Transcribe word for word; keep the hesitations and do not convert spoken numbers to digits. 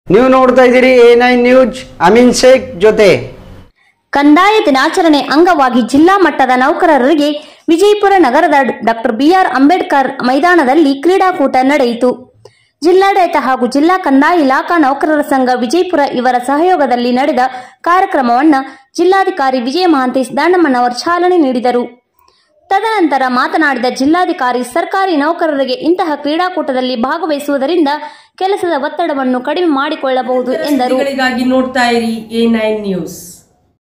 ನೀವು ನೋಡ್ತಾ ಇದ್ದೀರಿ A nine news Amin Shaikh ಜೊತೆ. ಕಂದಾಯ ದಿನಾಚರಣೆ ಅಂಗವಾಗಿ ಜಿಲ್ಲಾ ಮಟ್ಟದ ನೌಕರರಿಗೆ ವಿಜಯಪುರ ನಗರದ ಡಾಕ್ಟರ್ ಬಿ ಆರ್ ಅಂಬೇಡ್ಕರ್ ಮೈದಾನದಲ್ಲಿ ಕ್ರೀಡಾಕೂಟ ನಡೆಯಿತು. ಜಿಲ್ಲಾಡಳಿತ ಹಾಗೂ ಜಿಲ್ಲಾ ಕಂದಾಯ ಇಲಾಖಾ ನೌಕರರ ಸಂಘ ವಿಜಯಪುರ ಇವರ ಸಹಯೋಗದಲ್ಲಿ ನಡೆದ ಕಾರ್ಯಕ್ರಮವನ್ನು ಜಿಲ್ಲಾಧಿಕಾರಿ ವಿಜಯ ಮಹಾಂತೇಶ್ ದಾನಮ್ಮನವರು ಚಾಲನೆ ನೀಡಿದರು. ತದನಂತರ ಮಾತನಾಡಿದ ಜಿಲ್ಲಾಧಿಕಾರಿ, ಸರ್ಕಾರಿ ನೌಕರರಿಗೆ ಇಂತಹ ಕ್ರೀಡಾಕೂಟದಲ್ಲಿ ಭಾಗವಹಿಸುವುದರಿಂದ ಕೆಲಸದ ಒತ್ತಡವನ್ನು ಕಡಿಮೆ ಮಾಡಿಕೊಳ್ಳಬಹುದು ಎಂದರು. ನೋಡ್ತಾ ಇರಿ ಎ ನೈನ್ ನ್ಯೂಸ್.